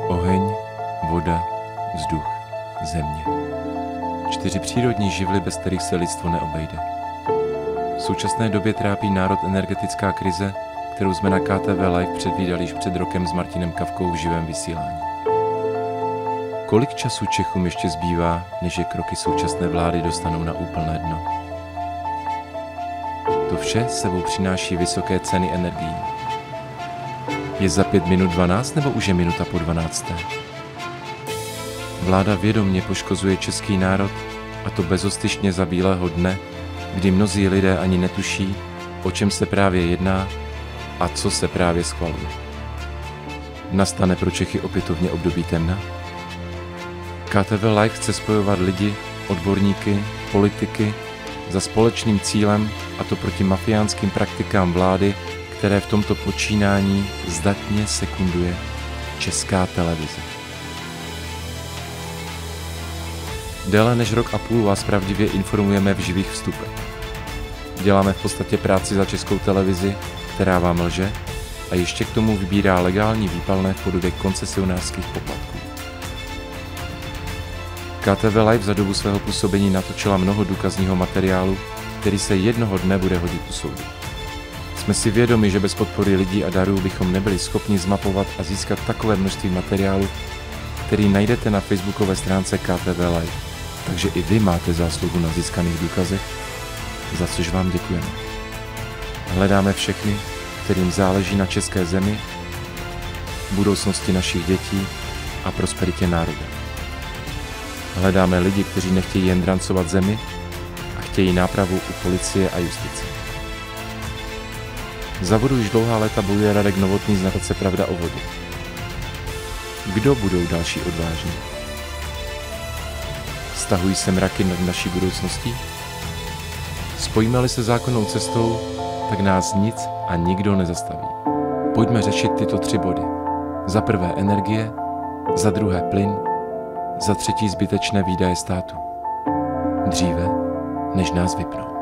Oheň, voda, vzduch, země. 4 přírodní živly, bez kterých se lidstvo neobejde. V současné době trápí národ energetická krize, kterou jsme na KTV Live předvídali již před rokem s Martinem Kavkou v živém vysílání. Kolik času Čechům ještě zbývá, než je kroky současné vlády dostanou na úplné dno? To vše sebou přináší vysoké ceny energií. Je za 5 minut 12 nebo už je minuta po 12? Vláda vědomě poškozuje český národ, a to bezostyšně za bílého dne, kdy mnozí lidé ani netuší, o čem se právě jedná a co se právě schvaluje. Nastane pro Čechy opětovně období temna? KTV Live chce spojovat lidi, odborníky, politiky za společným cílem, a to proti mafiánským praktikám vlády, které v tomto počínání zdatně sekunduje Česká televize. Déle než rok a půl vás pravdivě informujeme v živých vstupech. Děláme v podstatě práci za Českou televizi, která vám lže, a ještě k tomu vybírá legální výpalné v podobě koncesionářských poplatků. KTV Live za dobu svého působení natočila mnoho důkazního materiálu, který se jednoho dne bude hodit u soudu. Jsme si vědomi, že bez podpory lidí a darů bychom nebyli schopni zmapovat a získat takové množství materiálu, který najdete na facebookové stránce KTV Live. Takže i vy máte zásluhu na získaných důkazech, za což vám děkujeme. Hledáme všechny, kterým záleží na české zemi, budoucnosti našich dětí a prosperitě národa. Hledáme lidi, kteří nechtějí jen drancovat zemi a chtějí nápravu u policie a justice. Za vodu již dlouhá léta bojuje Radek Novotný z nadace Pravda o vodě. Kdo budou další odvážní? Stahují se mraky nad naší budoucností? Spojíme-li se zákonnou cestou, tak nás nic a nikdo nezastaví. Pojďme řešit tyto 3 body. Za prvé energie, za druhé plyn, za třetí zbytečné výdaje státu. Dříve, než nás vypnou.